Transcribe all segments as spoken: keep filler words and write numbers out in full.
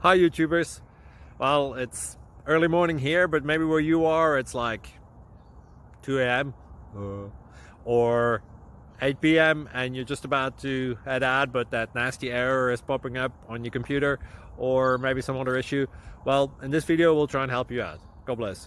Hi YouTubers. Well, it's early morning here, but maybe where you are it's like two A M uh, or eight P M and you're just about to head out, but that nasty error is popping up on your computer, or maybe some other issue. Well, in this video we'll try and help you out. God bless.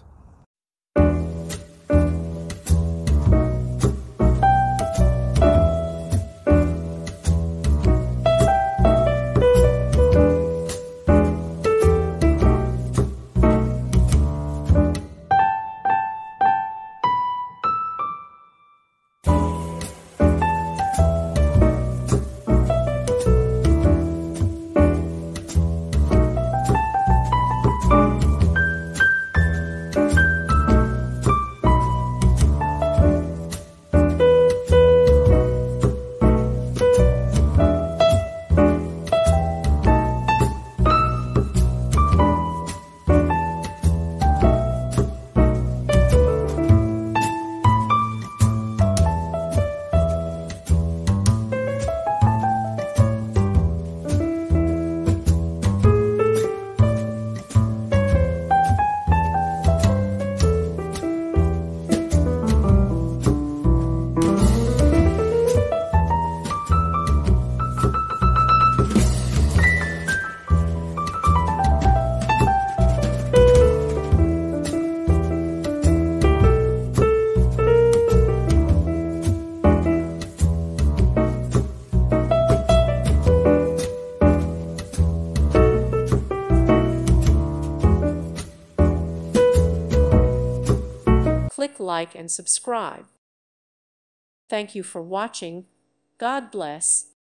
Click like and subscribe. Thank you for watching. God bless.